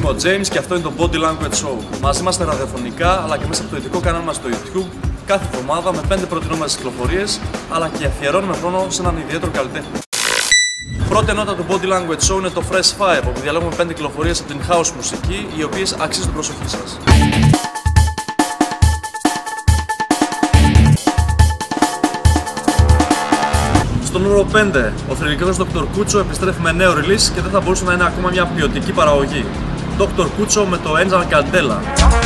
Είμαι ο James και αυτό είναι το Body Language Show. Μαζί είμαστε ραδιοφωνικά αλλά και μέσα από το ειδικό κανάλι μας στο YouTube κάθε εβδομάδα με 5 προτινόμενες κυκλοφορίες αλλά και αφιερώνουμε χρόνο σε έναν ιδιαίτερο καλλιτέχνη. Πρώτη ενότητα του Body Language Show είναι το Fresh Fire, όπου διαλέγουμε 5 κυκλοφορίες από την house μουσική, οι οποίες αξίζουν την προσοχή σας. Στο νούμερο 5, ο θρυλικός Dr. Kucho επιστρέφει με νέο release και δεν θα μπορούσε να είναι ακόμα μια ποιοτική παραγωγή. Dr. Kucho με το Angel Candela.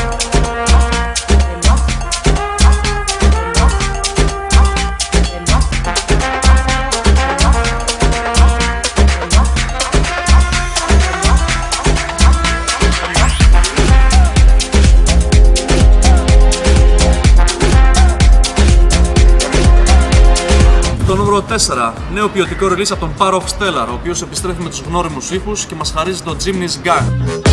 Στο νούμερο 4, νέο ποιοτικό release από τον Power of Stellar, ο οποίος επιστρέφει με τους γνώριμους ήχους και μας χαρίζει το Jimny's Gang.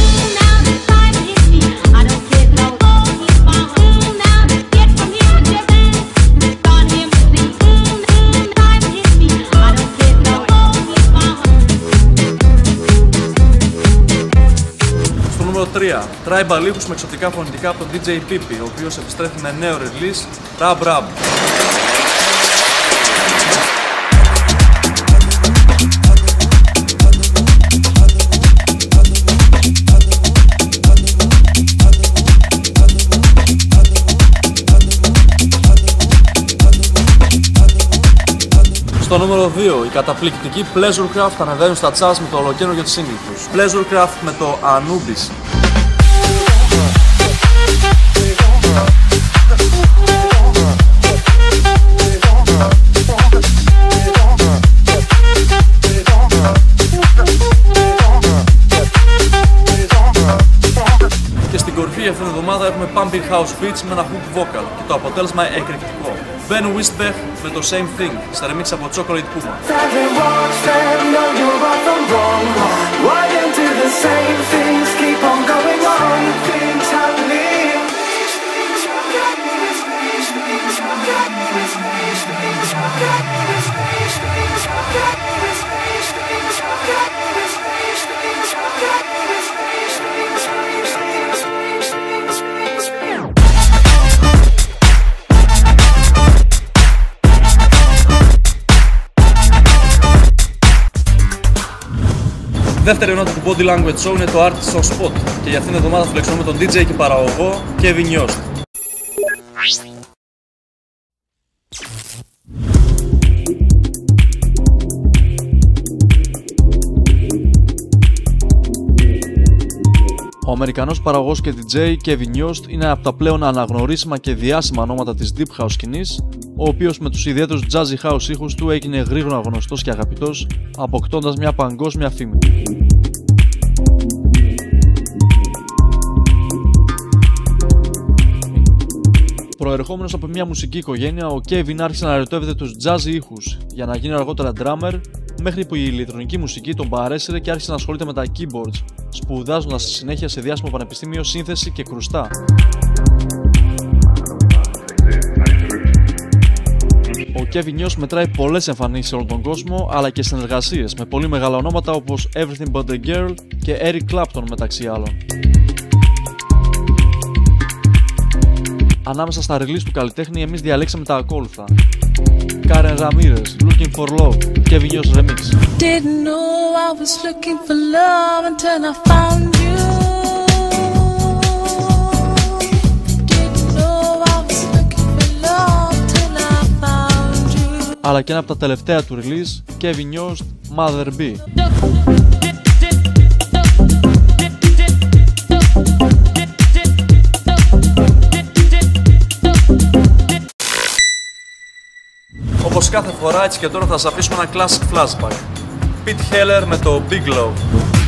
Στο νούμερο 3, tribal ήχους με εξωτικά φωνητικά από τον DJ Pippi, ο οποίος επιστρέφει με νέο release, Rab Rab. Στο νούμερο 2, οι καταπληκτικοί Pleasurecraft ανεβαίνουν στα charts με το ολοκαίνουργιο της single τους. Pleasurecraft με το Anubis. Και στην κορυφή αυτήν την εβδομάδα έχουμε Pumping House Beats με ένα hook vocal και το αποτέλεσμα εκρηκτικό. Ben Wisbech με το Same Thing, στα remix από Chocolate Puma. Δεύτερη ενότητα του Body Language Show είναι το Artist on Spot και για αυτήν την εβδομάδα φιλοξενούμε τον DJ και παραγωγό Kevin Yost. Ο Αμερικανός παραγωγός και DJ Kevin Yost είναι από τα πλέον αναγνωρίσιμα και διάσημα ονόματα της Deep House σκηνής, ο οποίος με τους ιδιαίτερους jazzy house ήχους του έγινε γρήγορα γνωστός και αγαπητός, αποκτώντας μια παγκόσμια φήμη. Προερχόμενος από μια μουσική οικογένεια, ο Kevin άρχισε να ερωτεύεται τους jazzy ήχους για να γίνει αργότερα drummer, μέχρι που η ηλεκτρονική μουσική τον παρέσυρε και άρχισε να ασχολείται με τα keyboards, σπουδάζοντας στη συνέχεια σε διάσημο πανεπιστήμιο σύνθεση και κρουστά. Ο Kevin Yost μετράει πολλές εμφανίσεις σε όλο τον κόσμο, αλλά και συνεργασίες με πολύ μεγάλα ονόματα όπως Everything But The Girl και Eric Clapton μεταξύ άλλων. Ανάμεσα στα release του καλλιτέχνη εμείς διαλέξαμε τα ακόλουθα: Karen Ramirez, Looking For Love, Kevin Yost Remix. Didn't know I was looking for love until I found you. Didn't know I was looking for love till I found you. Αλλά και ένα από τα τελευταία του release, Kevin Yost, Mother B. Όπως κάθε φορά, έτσι και τώρα θα σας αφήσουμε ένα classic flashback. Pete Heller με το Big Love.